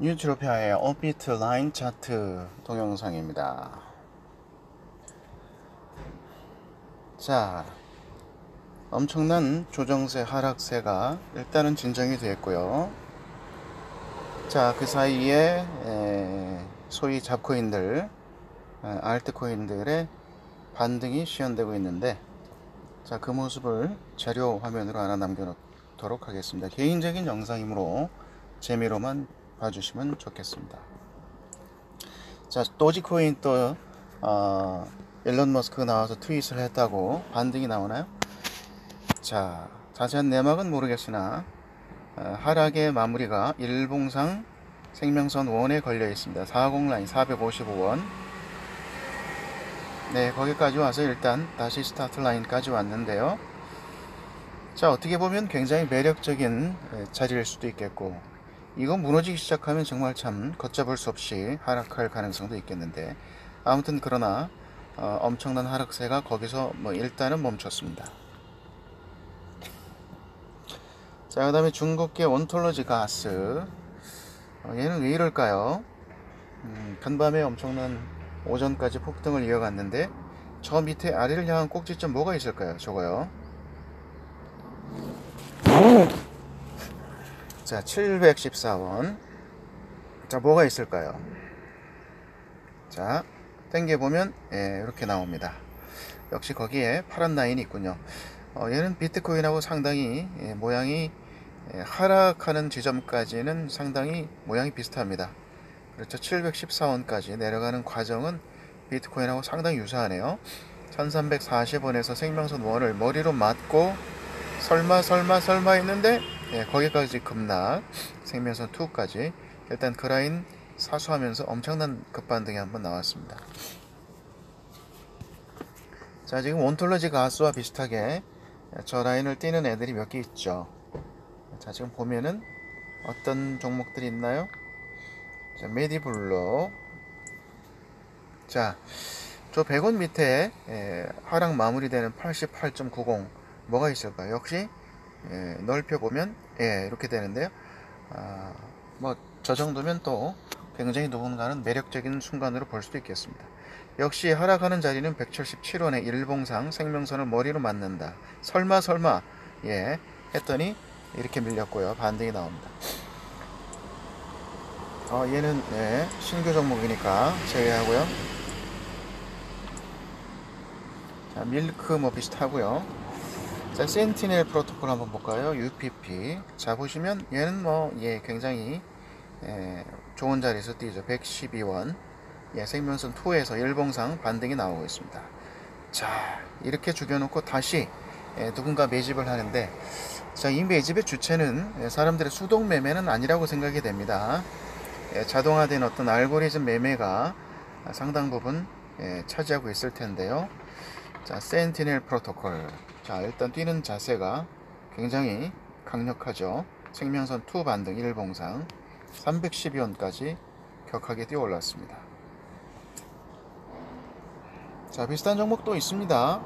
뉴트로피아의 업비트 라인 차트 동영상입니다. 자, 엄청난 조정세 하락세가 일단은 진정이 됐고요. 자, 그 사이에 소위 잡코인들, 알트코인들의 반등이 시현되고 있는데, 자, 그 모습을 자료 화면으로 하나 남겨놓도록 하겠습니다. 개인적인 영상이므로 재미로만 봐주시면 좋겠습니다. 자, 도지코인 또 일론 머스크 나와서 트윗을 했다고 반등이 나오나요? 자, 자세한 내막은 모르겠으나 하락의 마무리가 일봉상 생명선 원에 걸려 있습니다. 40 라인 455원. 네, 거기까지 와서 일단 다시 스타트 라인까지 왔는데요. 자, 어떻게 보면 굉장히 매력적인 자리일 수도 있겠고, 이거 무너지기 시작하면 정말 참 걷잡을 수 없이 하락할 가능성도 있겠는데, 아무튼 그러나 엄청난 하락세가 거기서 일단은 멈췄습니다. 자, 그 다음에 중국계 온톨로지 가스, 얘는 왜 이럴까요? 간밤에 엄청난 오전까지 폭등을 이어갔는데, 저 밑에 아래를 향한 꼭지점 뭐가 있을까요? 저거요. 자, 714원. 자, 뭐가 있을까요? 자, 땡겨보면 이렇게 나옵니다. 역시 거기에 파란 라인이 있군요. 얘는 비트코인하고 상당히 모양이 하락하는 지점까지는 상당히 모양이 비슷합니다. 그렇죠. 714원까지 내려가는 과정은 비트코인하고 상당히 유사하네요. 1340원에서 생명선 원을 머리로 맞고 설마 했는데 거기까지 급락, 생명선 2까지 일단 그 라인 사수하면서 엄청난 급반등이 한번 나왔습니다. 자, 지금 온톨로지 가스와 비슷하게 저 라인을 띄는 애들이 몇 개 있죠. 자, 지금 보면은 어떤 종목들이 있나요? 자, 메디블록. 자, 저 100원 밑에 하락 마무리되는 88.90 뭐가 있을까요? 역시 넓혀보면 이렇게 되는데요. 저 정도면 또 굉장히 누군가는 매력적인 순간으로 볼 수도 있겠습니다. 역시 하락하는 자리는 177원의 일봉상 생명선을 머리로 맞는다. 설마 했더니 이렇게 밀렸고요. 반등이 나옵니다. 얘는 신규 종목이니까 제외하고요. 자, 밀크 비슷하고요. 자, 센티넬 프로토콜 한번 볼까요? UPP. 자, 보시면 얘는 굉장히 좋은 자리에서 뛰죠. 112원. 생명선 2에서 일봉상 반등이 나오고 있습니다. 자, 이렇게 죽여놓고 다시 누군가 매집을 하는데, 자, 이 매집의 주체는 사람들의 수동 매매는 아니라고 생각이 됩니다. 자동화된 어떤 알고리즘 매매가 상당 부분 차지하고 있을 텐데요. 자, 센티넬 프로토콜. 자, 일단 뛰는 자세가 굉장히 강력하죠. 생명선 2 반등 일봉상 312원까지 격하게 뛰어 올랐습니다. 자, 비슷한 종목도 있습니다.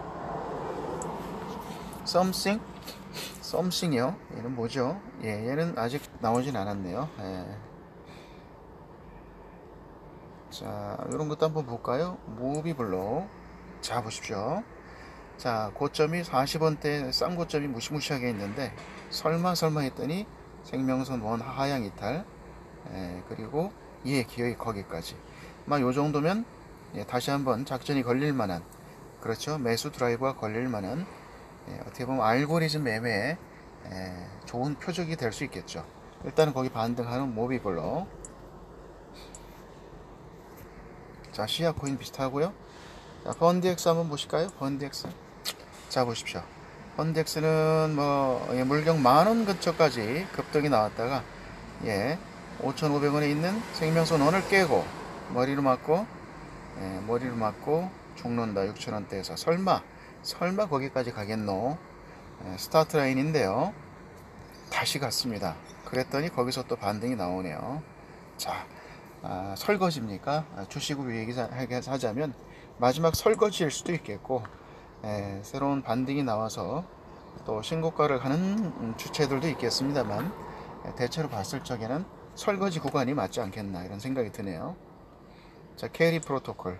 썸씽이요. 얘는 뭐죠? 얘는 아직 나오진 않았네요. 자, 이런 것도 한번 볼까요? 무비블록. 자, 보십시오. 자, 고점이 40원대 싼 고점이 무시무시하게 있는데 설마 했더니 생명선 원 하향 이탈, 그리고 기어이 거기까지 요 정도면 다시 한번 작전이 걸릴 만한, 그렇죠, 매수 드라이브가 걸릴 만한 어떻게 보면 알고리즘 매매에 좋은 표적이 될 수 있겠죠. 일단은 거기 반등하는 모비블록. 자, 시아코인 비슷하고요. 자, 펀드엑스 한번 보실까요? 펀드엑스. 자, 보십시오. 펀드엑스는 물경 만원 근처까지 급등이 나왔다가 5,500원에 있는 생명선 원을 깨고 머리로 맞고 죽는다. 6,000원대에서 설마 거기까지 가겠노? 스타트 라인인데요. 다시 갔습니다. 그랬더니 거기서 또 반등이 나오네요. 자, 설거지입니까? 주식으로 얘기하자면 마지막 설거지일 수도 있겠고, 새로운 반등이 나와서 또 신고가를 하는 주체들도 있겠습니다만, 대체로 봤을 적에는 설거지 구간이 맞지 않겠나 이런 생각이 드네요. 자, 캐리 프로토콜.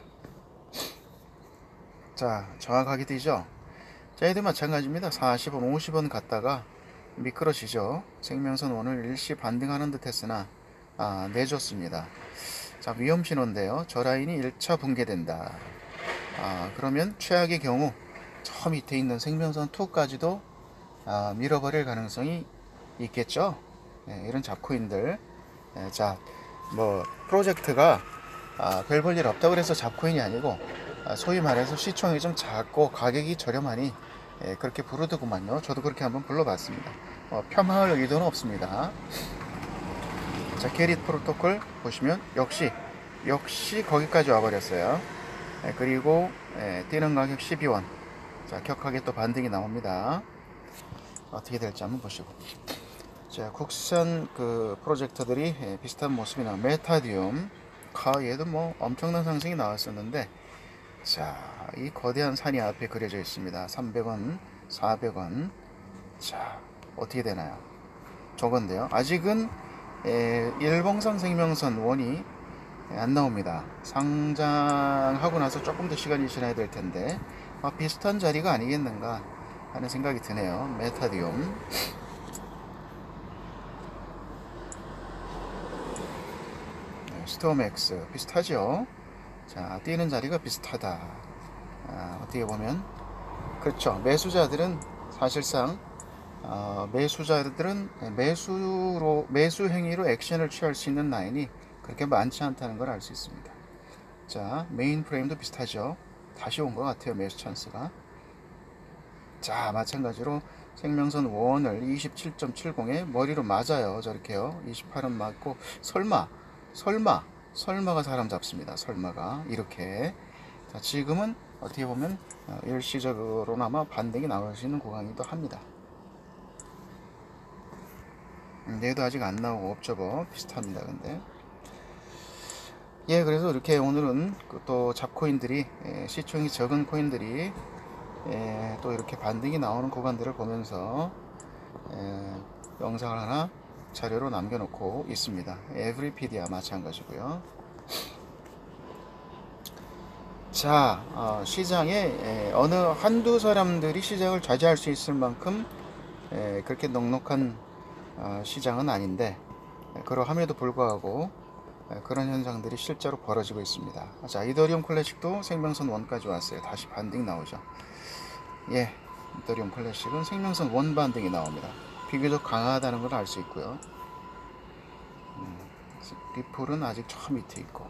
자, 정확하게 뜨죠. 자, 얘도 마찬가지입니다. 40원 50원 갔다가 미끄러지죠. 생명선 원을 일시 반등하는 듯 했으나 내줬습니다. 자, 위험신호인데요. 저 라인이 1차 붕괴된다. 그러면 최악의 경우 저 밑에 있는 생명선 2까지도 밀어버릴 가능성이 있겠죠. 이런 잡코인들. 자, 뭐 프로젝트가 별 볼 일 없다고 그래서 잡코인이 아니고 소위 말해서 시총이 좀 작고 가격이 저렴하니 그렇게 부르더구만요. 저도 그렇게 한번 불러봤습니다. 폄하할 의도는 없습니다. 자, 게릿 프로토콜 보시면 역시 거기까지 와버렸어요. 그리고 뛰는 가격 12원. 자, 격하게 또 반등이 나옵니다. 어떻게 될지 한번 보시고. 자, 국산 그 프로젝터들이 비슷한 모습이나 메타디움, 얘도 뭐 엄청난 상승이 나왔었는데, 자, 이 거대한 산이 앞에 그려져 있습니다. 300원, 400원. 자, 어떻게 되나요? 저건데요. 아직은 일봉상 생명선 원이 안 나옵니다. 상장하고 나서 조금 더 시간이 지나야 될 텐데 비슷한 자리가 아니겠는가 하는 생각이 드네요. 메타디움. 스톰엑스 비슷하죠. 자, 뛰는 자리가 비슷하다. 어떻게 보면 그렇죠. 매수자들은 사실상 매수자들은 매수 행위로 액션을 취할 수 있는 라인이 그렇게 많지 않다는 걸 알 수 있습니다. 자, 메인 프레임도 비슷하죠. 다시 온 것 같아요. 매수 찬스가. 자, 마찬가지로 생명선 1을 27.70에 머리로 맞아요. 저렇게요. 28원 맞고 설마가 사람 잡습니다. 설마가 이렇게. 자, 지금은 어떻게 보면 일시적으로나마 반등이 나올 수 있는 구간이기도 합니다. 얘도 아직 안 나오고 옵저버 비슷합니다. 근데 그래서 이렇게 오늘은 또 잡코인들이 시총이 적은 코인들이 또 이렇게 반등이 나오는 구간들을 보면서 영상을 하나 자료로 남겨놓고 있습니다. 에브리피디아 마찬가지고요. 자, 시장에 어느 한두 사람들이 시장을 좌지할 수 있을 만큼 그렇게 넉넉한 시장은 아닌데 그러함에도 불구하고 그런 현상들이 실제로 벌어지고 있습니다. 자, 이더리움 클래식도 생명선 1까지 왔어요. 다시 반등 나오죠. 이더리움 클래식은 생명선 1 반등이 나옵니다. 비교적 강하다는 걸 알 수 있고요. 리플은 아직 저 밑에 있고.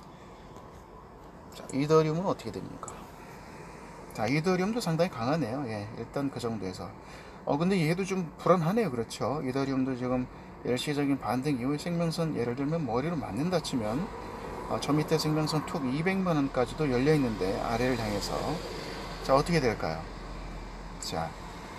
자, 이더리움은 어떻게 됩니까? 자, 이더리움도 상당히 강하네요. 일단 그 정도에서. 근데 얘도 좀 불안하네요. 그렇죠. 이더리움도 지금 일시적인 반등 이후에 생명선 예를 들면 머리로 맞는다 치면 저 밑에 생명선 툭 200만원까지도 열려 있는데 아래를 향해서. 자, 어떻게 될까요? 자,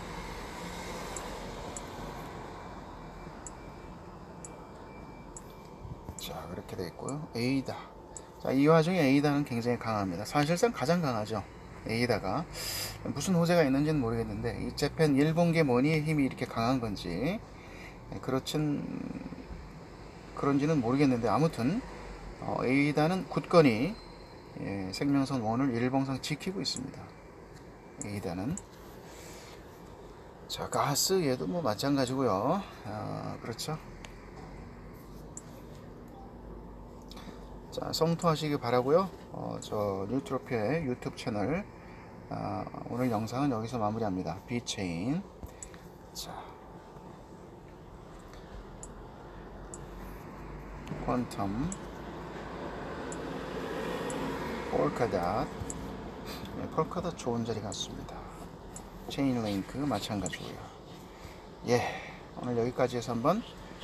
그렇게 돼 있고요. 에이다. 자, 이 와중에 에이다는 굉장히 강합니다. 사실상 가장 강하죠. 에이다가 무슨 호재가 있는지는 모르겠는데 이 재팬 일본계 머니의 힘이 이렇게 강한 건지 그런지는 모르겠는데 아무튼 에이다는 굳건히 생명선 1을 일봉상 지키고 있습니다. 에이다는. 자, 가스 얘도 뭐 마찬가지고요. 그렇죠. 자, 성투하시기 바라고요. 저 뉴트로피의 유튜브 채널 오늘 영상은 여기서 마무리합니다. 비체인. 자, 퀀텀, 폴카닷. 폴카닷 좋은 자리 같습니다. 체인링크 마찬가지고요. 오늘 여기까지 해서 한번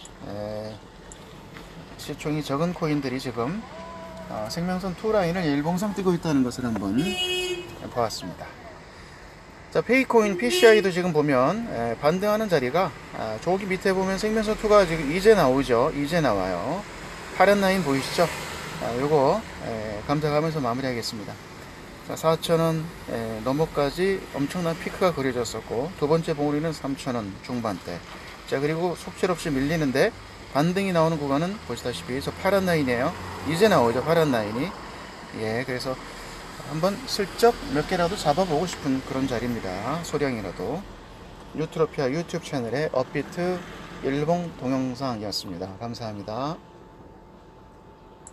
시총이 적은 코인들이 지금 생명선 2 라인을 일봉상 뛰고 있다는 것을 한번 보았습니다. 자, 페이코인 PCI도 지금 보면 반등하는 자리가 저기 밑에 보면 생명선 2가 지금 이제 나오죠. 이제 나와요. 파란 라인 보이시죠? 요거 감사하면서 마무리하겠습니다. 자, 4,000원 넘어까지 엄청난 피크가 그려졌었고 두 번째 봉우리는 3,000원 중반대. 자, 그리고 속절 없이 밀리는데 반등이 나오는 구간은 보시다시피 저 파란 라인이에요. 이제 나오죠, 파란 라인이. 예, 그래서 한번 슬쩍 몇 개라도 잡아보고 싶은 그런 자리입니다. 소량이라도. 유트로피아 유튜브 채널의 업비트 일봉 동영상이었습니다. 감사합니다.